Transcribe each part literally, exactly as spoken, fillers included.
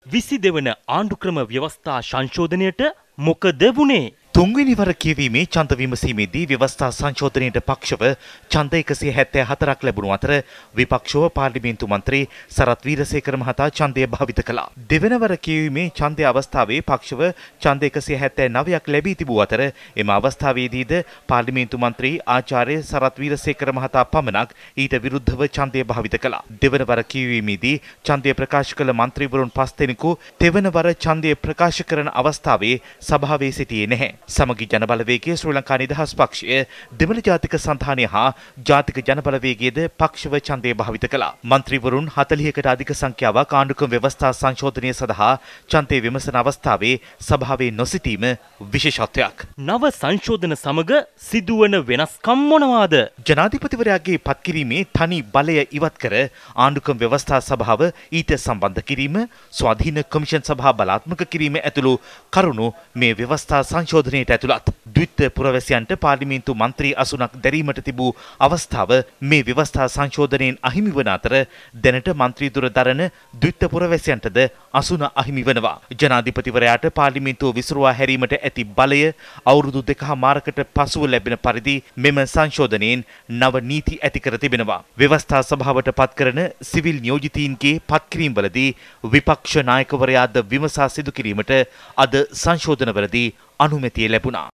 විසි දෙවන ආණ්ඩුක්‍රම ව්‍යවස්ථා සංශෝධනයට මොකද වුණේ? තුන්වෙනි වර කියවීමේ ඡන්ද විමසීමේදී ව්‍යවස්ථා සංශෝධනයට පක්ෂව ඡන්ද එකසිය හැත්තෑ හතරක් ලැබුණු අතර විපක්ෂව පාර්ලිමේන්තු මන්ත්‍රී සරත් වීරසේකර මහතා ඡන්දය භාවිත කළා. දෙවන වර කියවීමේ ඡන්දය අවස්ථාවේ පක්ෂව ඡන්ද එකසිය හැත්තෑ නවයක් ලැබී තිබූ අතර එම අවස්ථාවේදීද පාර්ලිමේන්තු මන්ත්‍රී ආචාර්ය සරත් වීරසේකර මහතා පමණක් ඊට විරුද්ධව ඡන්දය භාවිත කළා. දෙවන වර කියවීමේදී ඡන්දය ප්‍රකාශ කළ මන්ත්‍රීවරුන් පස් දෙනෙකු තෙවන වර ඡන්දය ප්‍රකාශ කරන අවස්ථාවේ සභාවේ සිටියේ නැහැ. සමගි ජනබලවේගයේ ශ්‍රී ලංකා නිදහස් පක්ෂය දෙමළ ජාතික සන්ධානය හා ජාතික ජනබලවේගයේද පක්ෂව ඡන්දය භාවිත කළා. මන්ත්‍රීවරුන් හතළිහකට අධික සංඛ්‍යාවක් ආණ්ඩුක්‍රම ව්‍යවස්ථා සංශෝධනය සඳහා ඡන්දය විමසන අවස්ථාවේ සභාවේ නොසිටීම විශේෂත්වයක්. නව සංශෝධන සමග සිදුවන වෙනස්කම් මොනවාද? ජනාධිපතිවරයාගේ පත්කිරීමේ තනි බලය ඉවත් කර ආණ්ඩුක්‍රම ව්‍යවස්ථා සභාව ඊට සම්බන්ධ කිරීම, ස්වාධීන කොමිෂන් සභා බලාත්මක කිරීම ඇතුළු කරුණු මේ ව්‍යවස්ථා සංශෝධනයට ඇතුළත්. ද්විත්ව පුරවැසියන්ට පාර්ලිමේන්තු මන්ත්‍රී අසුනක් දැරීමට තිබූ අවස්ථාව මේ ව්‍යවස්ථා සංශෝධනයෙන් අහිමි වන අතර දැනට මන්ත්‍රී දුර දරන ද්විත්ව පුරවැසියන්ටද අසුන අහිමි වෙනවා. ජනාධිපතිවරයාට පාර්ලිමේන්තුව විසිරුවා හැරීමට ඇති බලය අවුරුදු දෙකහමාරකට පසුව ලැබෙන පරිදි මෙම සංශෝධනයෙන් නව නීති ඇති කර තිබෙනවා. ව්‍යවස්ථා සභාවට පත් කරන සිවිල් නියෝජිතයින්ගේ පත්කිරීම්වලදී විපක්ෂ නායකවරයාද විමසා සිදු කිරීමට අද සංශෝධනවලදී අනුමැතිය ලැබුණා.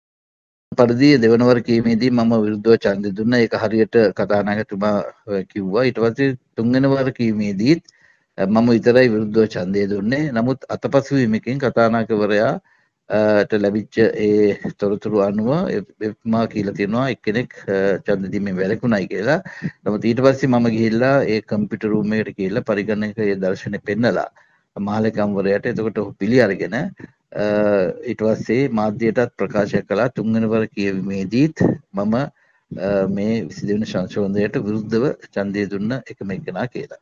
පරිදි දෙවනවර කීමේදී මම විරුද්ධව ඡන්දය දුන්නා. ඒක හරියට කතානායකතුමා කිව්වා. ඊට පස්සේ තුන්වෙනි වර කීමේදීත් මම විතරයි විරුද්ධව ඡන්දය දුන්නේ. නමුත් අතපසු වීමකින් කතානායකවරයාට ලැබිච්ච ඒ තොරතුරු අනුව එතුමා කියලා තියෙනවා එක්කෙනෙක් ඡන්ද දීමෙන් වැළකුණයි කියලා. නමුත් ඊට පස්සේ මම ගිහිල්ලා ඒ කම්පියුටර් රූම් එකට ගිහිල්ලා පරිගණකයේ දර්ශනේ පෙන්නලා මාලකම්වරයාට එතකොට ඔහු පිළි අරගෙන ඊට පස්සේ මාධ්‍යයටත් ප්‍රකාශ කළා තුන්වෙනි වර කියවීමේදීත් මම මේ විසි දෙවන සංශෝධනයට විරුද්ධව ඡන්දය දුන්න එකම එක්කෙනා කියලා.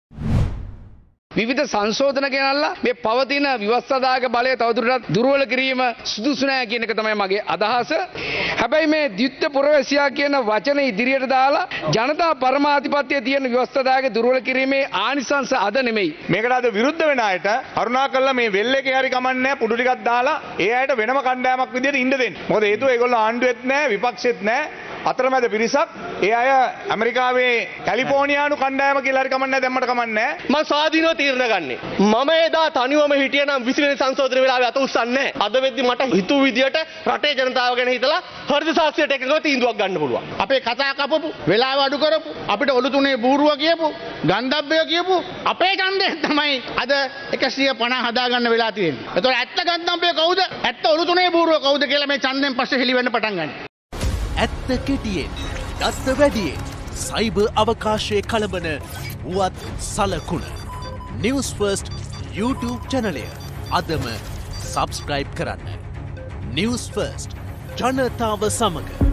විවිධ සංශෝධන ගෙනල්ලා මේ පවතින ව්‍යවස්ථාදායක බලය තවදුරටත් දුර්වල කිරීම සුදුසු නැහැ කියන එක තමයි මගේ අදහස. හැබැයි මේ ද්විත්ව පුරවැසියා කියන වචන ඉදිරියට දාලා ජනතා පරමාධිපත්‍යයේ තියෙන ව්‍යවස්ථාදායක දුර්වල කිරීමේ ආනිසංස අද නෙමෙයි. මේකට අද විරුද්ධ වෙන අයට කරුණාකරලා මේ වෙල් එකේ හරි කමන්නේ පුඩු ටිකක් දාලා ඒ අයට වෙනම කණ්ඩායමක් විදියට ඉන්න දෙන්න. මොකද හේතුව ඒගොල්ලෝ ආණ්ඩුවෙත් නැහැ විපක්ෂෙත් නැහැ. අතරමැද පිරිසක් ඒ අය ඇමරිකාවේ කැලිෆෝනියානු කණ්ඩායම කියලා හරි කමන්නේ දැම්මට කමන්නේ මම ස්වාධීනව තීරණ ගන්නෙ. මම එදා තනිවම හිටියනම් විසි වෙනි සංශෝධන වෙලාවේ අත උස්සන්නේ නැහැ. අද වෙද්දි මට හිතුව විදියට රටේ ජනතාව ගැන හිතලා හෘද සාක්ෂියට එකඟව තීන්දුවක් ගන්න පුළුවන්. අපේ කතා කපපු, වෙලාව අඩු කරපු, අපිට ඔලු තුනේ බූරුව කියපු, ගන්ධබ්බය කියපු අපේ ඡන්දය තමයි අද එකසිය පනහ හදාගන්න වෙලා තියෙන්නේ. ඒතකොට ඇත්ත ගන්ධබ්බය කවුද? ඇත්ත ඔලු තුනේ බූරුව කවුද කියලා මේ ඡන්දයෙන් පස්සේ හෙලි වෙන්න පටන් ගන්නවා. ඇත්ත කෙටියෙන් දත්ත වැඩියෙන් සයිබර් අවකාශයේ කළඹන වුවත් සලකුණ නිවුස් ෆර්ස්ට් YouTube චැනලය අදම සබස්ක්‍රයිබ් කරන්න. නිවුස් ෆර්ස්ට් ජනතාව සමග